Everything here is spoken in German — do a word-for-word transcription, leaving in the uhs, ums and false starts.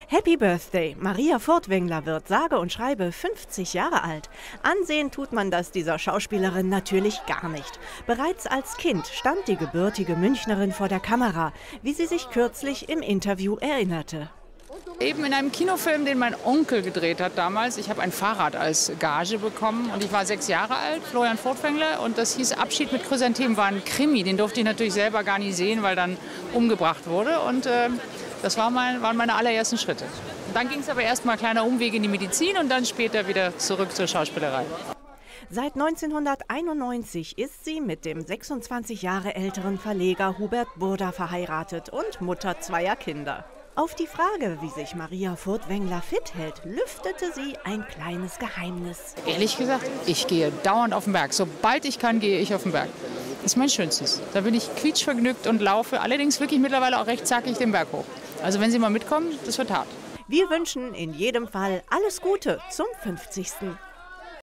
Happy Birthday! Maria Furtwängler wird sage und schreibe fünfzig Jahre alt. Ansehen tut man das dieser Schauspielerin natürlich gar nicht. Bereits als Kind stand die gebürtige Münchnerin vor der Kamera, wie sie sich kürzlich im Interview erinnerte. Eben in einem Kinofilm, den mein Onkel gedreht hat damals. Ich habe ein Fahrrad als Gage bekommen und ich war sechs Jahre alt, Florian Furtwängler. Und das hieß Abschied mit Chrysanthemen, war ein Krimi. Den durfte ich natürlich selber gar nicht sehen, weil dann umgebracht wurde. Und äh, das war mein, waren meine allerersten Schritte. Und dann ging es aber erst mal kleiner Umweg in die Medizin und dann später wieder zurück zur Schauspielerei. Seit neunzehnhunderteinundneunzig ist sie mit dem sechsundzwanzig Jahre älteren Verleger Hubert Burda verheiratet und Mutter zweier Kinder. Auf die Frage, wie sich Maria Furtwängler fit hält, lüftete sie ein kleines Geheimnis. Ehrlich gesagt, ich gehe dauernd auf den Berg. Sobald ich kann, gehe ich auf den Berg. Das ist mein Schönstes. Da bin ich quietschvergnügt und laufe allerdings wirklich mittlerweile auch recht zackig den Berg hoch. Also wenn Sie mal mitkommen, das wird hart. Wir wünschen in jedem Fall alles Gute zum fünfzigsten